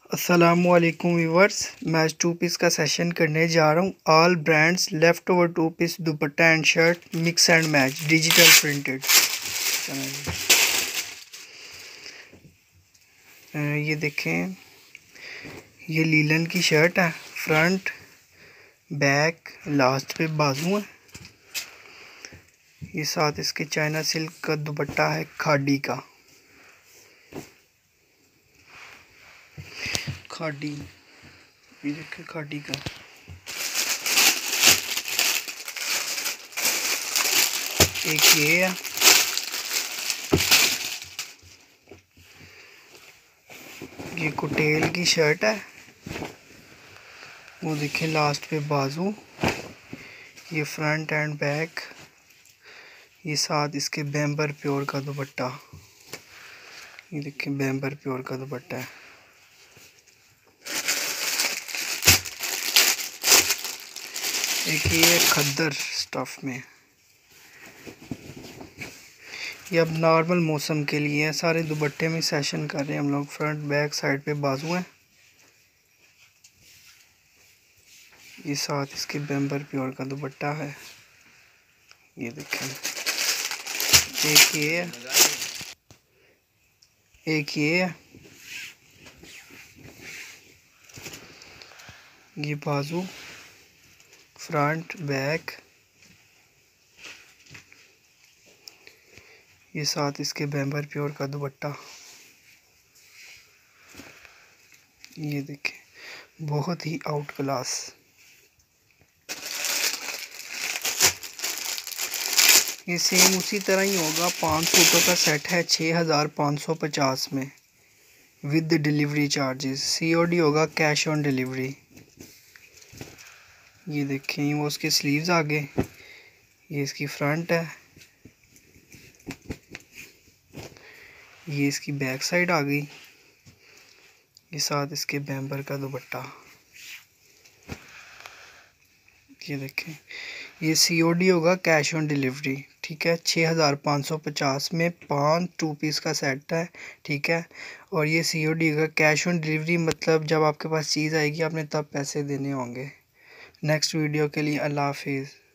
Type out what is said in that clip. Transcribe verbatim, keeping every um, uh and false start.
अस्सलामुअलैकुम व्यूवर्स, मैं आज टू पीस का सेशन करने जा रहा हूँ। All brands left over two piece dupatta and shirt mix and match digital printed. ये देखें, ये लीलन की शर्ट है। फ्रंट बैक लास्ट पे बाजू है। ये साथ इसके चाइना सिल्क का दुपट्टा है खादी का। खादी ये देखें, खादी का। एक ये है, ये कुटेल की शर्ट है। वो देखें लास्ट पे बाजू। ये फ्रंट एंड बैक। ये साथ इसके बैम्बर प्योर का दुपट्टा। ये देखें बैम्बर प्योर का दुपट्टा है। एक ये खद्दर स्टफ में। ये अब नॉर्मल मौसम के लिए है। सारे दुपट्टे में सेशन कर रहे हैं हम लोग। फ्रंट बैक साइड पे बाजू हैं। ये साथ इसके बैम्बर प्योर का दुपट्टा है। ये देखें, एक ये है, एक ये है। ये बाजू, फ्रंट बैक। ये साथ इसके बैम्बर प्योर का दुपट्टा। ये देखें, बहुत ही आउट क्लास। ये सेम उसी तरह ही होगा। पाँच सूटों का सेट है छः हज़ार पाँच सौ पचास में विद डिलीवरी चार्जेस। सीओडी होगा, कैश ऑन डिलीवरी। ये देखें, वो उसके स्लीव्स आगे। ये इसकी फ्रंट है। ये इसकी बैक साइड आ गई। ये साथ इसके बैम्बर का दुपट्टा। ये देखें, ये सीओडी होगा, कैश ऑन डिलीवरी। ठीक है, छः हज़ार पाँच सौ पचास में पाँच टू पीस का सेट है। ठीक है, और ये सीओडी होगा, कैश ऑन डिलीवरी मतलब जब आपके पास चीज़ आएगी आपने तब पैसे देने होंगे। नेक्स्ट वीडियो के लिए अल्लाह हाफिज़।